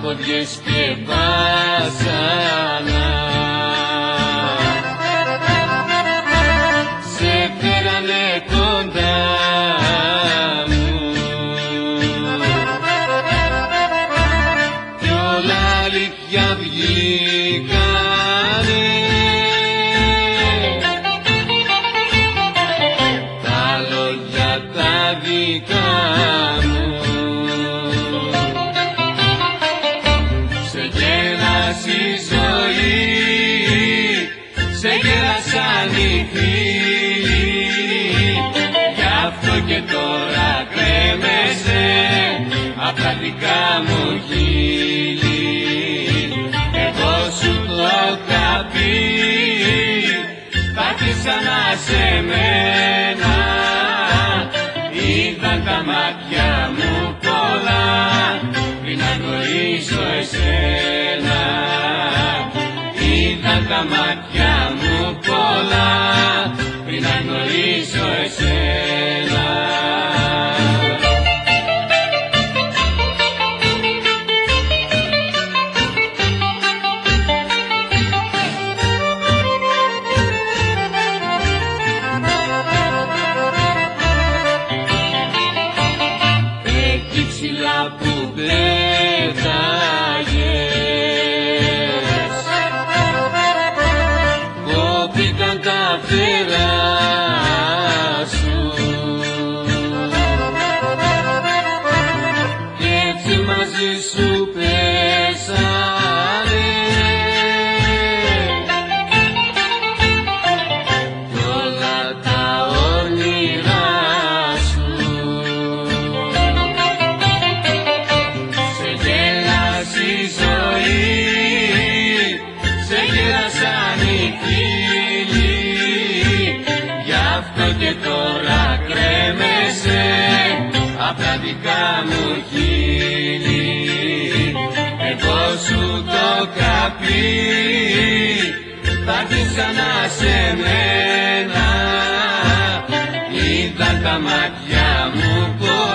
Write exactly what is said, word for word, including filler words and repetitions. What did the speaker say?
ποδιές και βάσανα. Σε φέρανε κοντά μου κι όλα αλήθεια βγήκανε. Τα λόγια τα δικά μου σε γέλασε η ζωή, σε γέλασαν οι φίλοι. Γι' αυτό και τώρα κρέμεσαι απ' τα δικά μου χείλη. Εγώ σου το είχα πει, θα έρθεις ξανά σε μένα. Είδαν τα μάτια μου πολλά πριν να γνωρίσω εσένα. Είδαν τα μάτια μου πολλά πριν να γνωρίσω εσένα. Εκεί ψηλά που πέταγες κόπηκαν τα φτερά σου κι έτσι μαζί σου πέσανε κι όλα τα όνειρά σου. Σε γέλασε η ζωή, σε γέλασαν οι φίλοι. Γι' αυτό και τώρα κρέμεσαι απ' τα δικά μου χείλη. Εγώ σου το είχα πει, θα έρθεις ξανά σε μένα. Είδαν τα μάτια μου